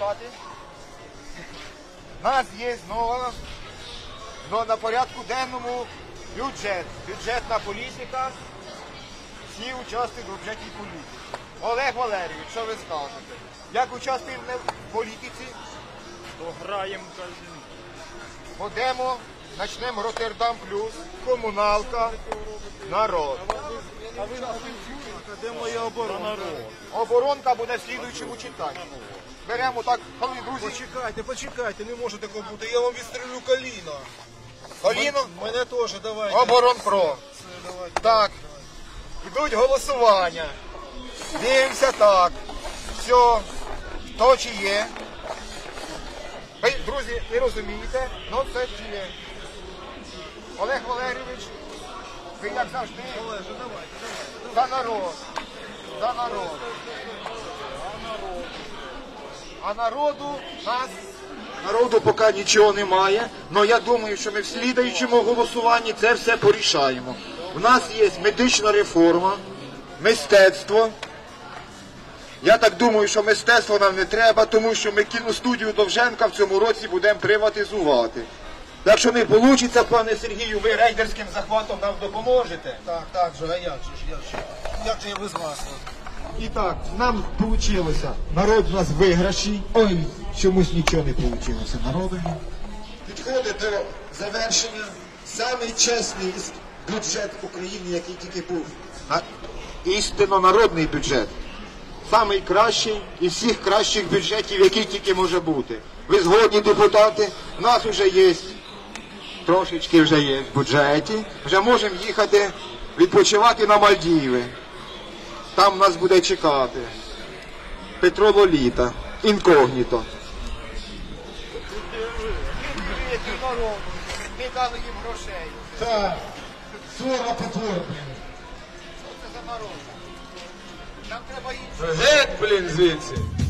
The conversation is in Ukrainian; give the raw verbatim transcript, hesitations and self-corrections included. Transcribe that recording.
депутати. У нас є знову но на порядку денному бюджет. Бюджетна політика. Всі учасники в бюджетній політиці. Олег Валерійович, що ви скажете? Як участвуємо в політиці? То граємо казино. Будемо, почнемо Роттердам плюс, комуналка, народ. А ви а де моя оборона? Оборонка буде в слідуючому читанні. Беремо так, коли друзі. Почекайте, почекайте, не може такого бути. Я вам відстрілю коліно. Коліно, Мене теж, давайте. оборонпро. Давайте. Так, йдуть голосування. Дивимося так. Все, то чи є. Ви, друзі, ви розумієте, ну це чи є. Олег Валерійович, ви як завжди. Олеже, давайте, давайте. За народ. За народ. А народу нас... Народу поки нічого немає, але я думаю, що ми в слідуючому голосуванні це все порішаємо. У нас є медична реформа, мистецтво. Я так думаю, що мистецтво нам не треба, тому що ми кіностудію Довженка в цьому році будемо приватизувати. Якщо не вийде, пане Сергію, ви рейдерським захватом нам допоможете. Так, так же, а як же ж, як же? Як же я без вас? І так, нам вийшло, народ у нас в виграші, ой, чомусь нічого не вийшло народові. Підходить до завершення самий чесний бюджет України, який тільки був. А істинно народний бюджет. Самий кращий із всіх кращих бюджетів, який тільки може бути. Ви згодні, депутати, у нас вже є, трошечки вже є в бюджеті, вже можемо їхати відпочивати на Мальдіви. Там нас буде чекати Петро Лоліта, інкогніто. Ми дали їм грошей. Так, сорок потворки. Що це за народ? Нам треба їм. Геть, блін, звідси.